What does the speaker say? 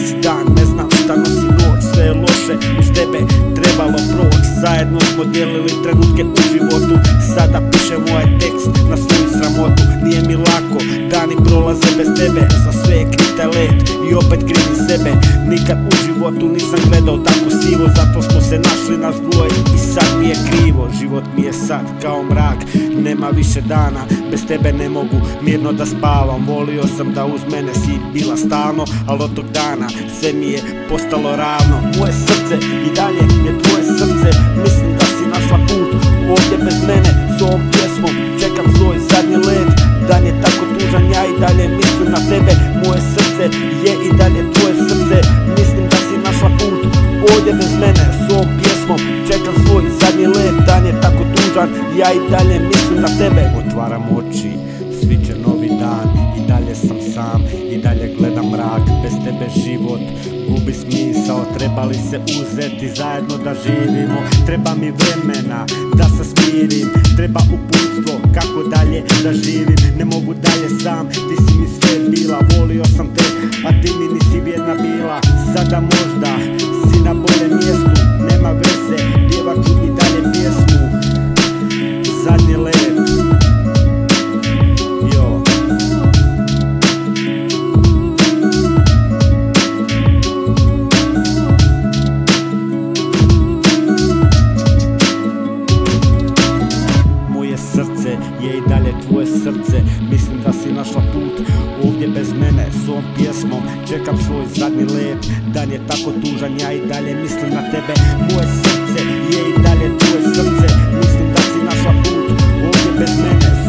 si dan, ne znam šta nosi noć. Sve je loše, uz tebe trebalo proć. Zajedno smo dijelili trenutke u životu. Sada pišem ovaj tekst na svoju sramotu. Nije mi lako, dani prolaze bez tebe. Za sve je kriv taj let i opet krivim sebe. Nikad u životu nisam gledao tako sivo. Zato smo se našli nas dvoje i sad mi je krivo. Život mi je sad kao mrak, nema više dana. Bez tebe ne mogu mirno da spavam. Volio sam da uz mene si bila stalno, al od tog dana sve mi je postalo ravno. Moje srce i dalje je tvoje srce. Mislim da si našla put ovdje bez mene. S ovom pjesmom čekam svoj zadnji let. Dan je tako tužan, ja i dalje mislim na tebe. Moje srce je i dalje tvoje srce. Mislim da si našla put ovdje bez mene. S ovom pjesmom čekam svoj zadnji let. Dan je tako tužan, ja i dalje mislim na tebe. Otvaram oči, sviće novi dan. I dalje sam sam, i dalje gledam mrak. Bez tebe život gubi smisao. Treba li se uzeti zajedno da živimo? Treba mi vremena da se smirim. Treba uputstvo kako dalje da živim. Ne mogu dalje sam, ti si mi sve bila. Volio sam te, a ti mi nisi vjerna bila. Sada možda si na boljem mjestu. Nema veze, pjevat ću i dalje pjesmu. Zadnji let. Srce je i dalje tvoje srce. Mislim da si našla put ovdje bez mene. S ovom pjesmom čekam svoj zadnji let. Dan je tako tužan, ja i dalje mislim na tebe. Moje srce je i dalje tvoje srce. Mislim da si našla put ovdje bez mene.